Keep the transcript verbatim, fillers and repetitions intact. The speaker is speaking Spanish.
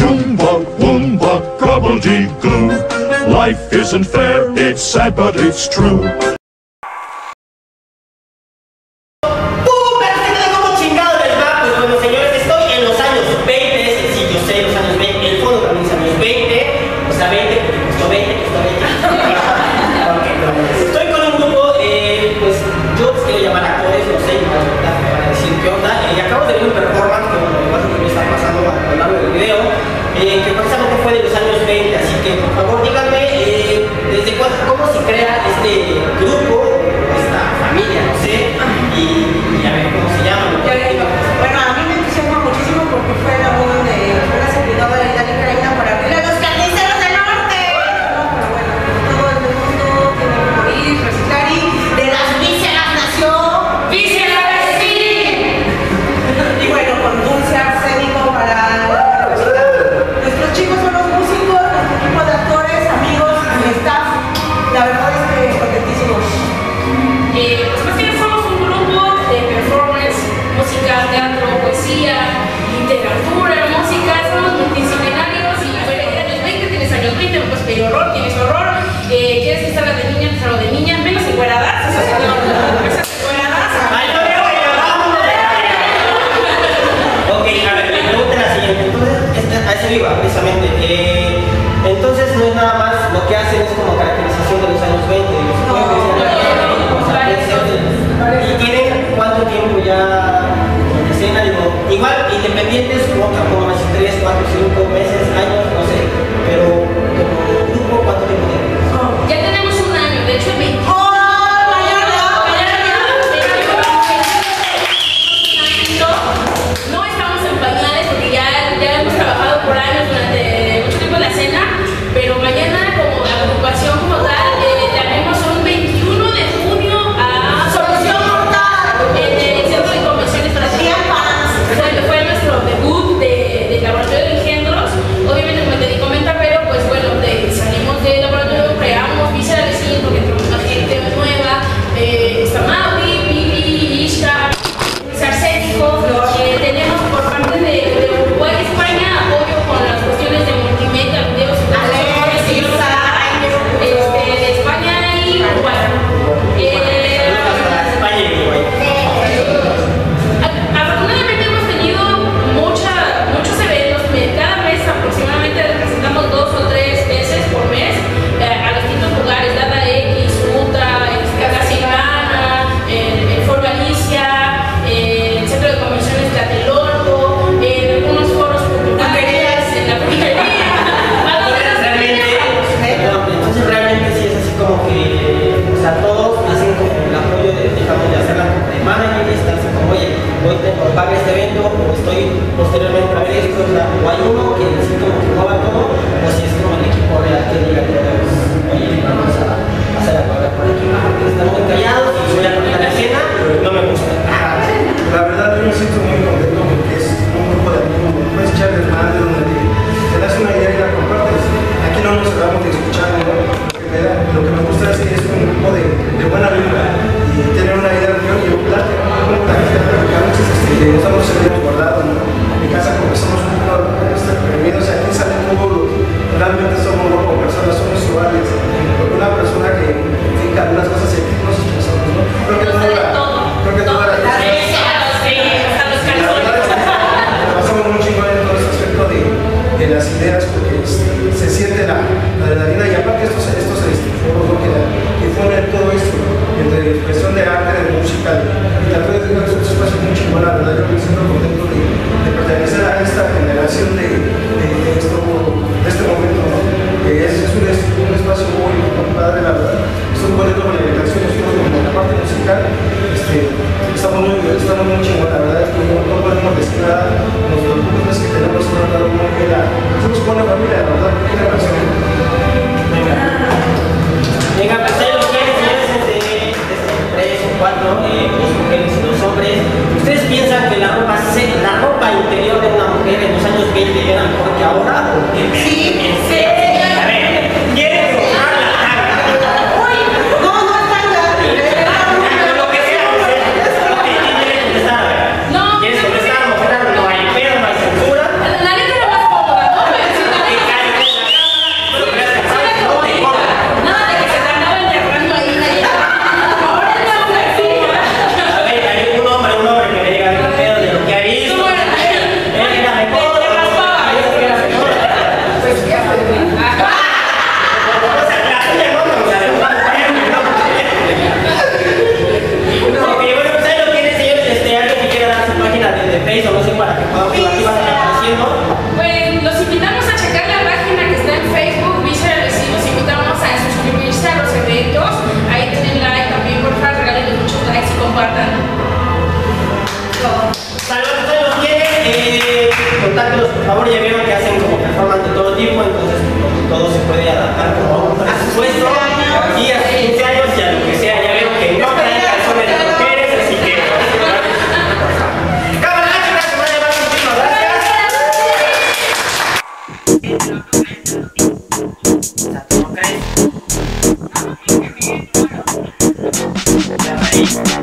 Choomba, Woomba, Gobbledygook. Life isn't fair, it's sad but it's true. ¿Cómo se crea este grupo, esta familia, no sé? Y, y a ver cómo se llama. Bueno, a mí me entusiasma muchísimo porque fue la boda de fue la servidora de Dani Carolina para abrir a los carniceros del norte. No, pero bueno, todo el mundo tiene que morir, reciclar y de las vísceras nació vísceras sí. Y bueno, con dulce arsénico para reciclar. Nuestros chicos son los músicos, nuestro equipo de actores, amigos y staff. La verdad es que contentísimos. Eh, pues más que somos un grupo de performance, música, teatro, poesía, literatura, música, somos multidisciplinarios y bueno, años veinte, tienes años veinte, no puedes pedir horror, tienes horror, eh, quieres que salga de niña, te salgo de niña, menos encueradas, esas encueradas. ¡Ay, no veo Ok, a ver, me pregunta la siguiente. Entonces, esta, a eso iba, precisamente. Eh, entonces, no es nada más, lo que hacen es como caracterización de los años veinte. De los No, ¿Y tienen cuánto tiempo ya en escena? Digo, igual, independientes, como como más tres, cuatro, cinco meses, años, no sé. Pero como grupo, ¿cuánto tiempo tienen? Ya tenemos un año, de hecho, veinte. No estamos en pañales porque ya, ya hemos trabajado por años durante mucho tiempo en la escena, pero mañana como agrupación como tal, eh, tenemos un veintiuno de junio a Solución Mortal en el Centro de Convenciones para Fue, fue nuestro debut de, de Laboratorio de Engendros, obviamente como te di comenta, pero pues bueno, de, salimos del laboratorio, creamos Vísceras sí, porque entramos una gente nueva, eh, está Mauri, Vivi, Ishka, Arsénico, eh, tenemos por parte de, de Uruguay y España apoyo con las cuestiones de multimedia, videos, este, de España y Uruguay. Eh, España y Uruguay. Afortunadamente hemos tenido mucha, muchos eventos, cada mes aproximadamente representamos dos o tres veces por mes eh, a los distintos lugares, Data X, Uta, Casa Silvana, el, el Foro Alicia, eh, el Centro de Convenciones Tlatelolco, eh, en algunos foros culturales, en la pulpería. Entonces realmente sí es así como que, o sea, todos hacen como el apoyo de, digamos, de hacerla de manager y estar así como, oye, voy a pagar este evento o estoy posteriormente a ver esto, o sea, o hay uno que sí como que mueva todo, o si es como el equipo real que diga que oye, vamos a hacer a pagar por aquí, porque están muy callados y voy a contar la escena, no me gusta. La verdad yo me siento muy contento porque es un grupo de amigos, puedes echar desmadre donde te, te das una idea y la compartes. Aquí no nos cerramos de escuchar, ¿no? Lo que me, da, lo que me gusta es que es un grupo de, de buena vibra y tener una idea de y ocultarte, ¿no? Como la gente que a veces este, nos damos el dedo guardado, ¿no? En mi casa como que somos un poco reprimidos, y aquí salen todos los, realmente somos como personas, somos iguales, porque una persona que fica algunas cosas y aquí no nos expresamos, ¿no? Creo que toda la, creo que toda la pasamos muy chingón en todo ese aspecto de, de las ideas porque se siente la, la adrenalina y aparte estos, estos este, foros, ¿no? que, que ponen todo esto, ¿no? Entre expresión de arte, de música, y tal vez es un espacio muy chingón, la verdad yo me siento contento de, de pertenecer a esta generación de, de, de, esto, de este momento, ¿no? Que es, es, un, es un espacio muy, muy padre, la verdad. Estoy muy contento con la invitación, nosotros como la parte musical, este, estamos muy, estamos muy chingón, la verdad es que no, no podemos decir nada, los productos que tenemos son algo muy bien, somos como una familia, la verdad, muy buena canción. Venga, venga, pues ahí los quieren, señores, de tres o cuatro, eh, dos mujeres y dos hombres. ¿Ustedes piensan que la ropa, la ropa interior de una mujer en los años veinte era mejor que ahora? Sí, sí. A ver, ¿quieren comprar la tanga? No, no es tanga. Lo que sea, ¿quién quiere contestar? No, ¿Quieres contestar? No hay pedo, no hay censura. la neta era más cómoda, ¿no? Coop.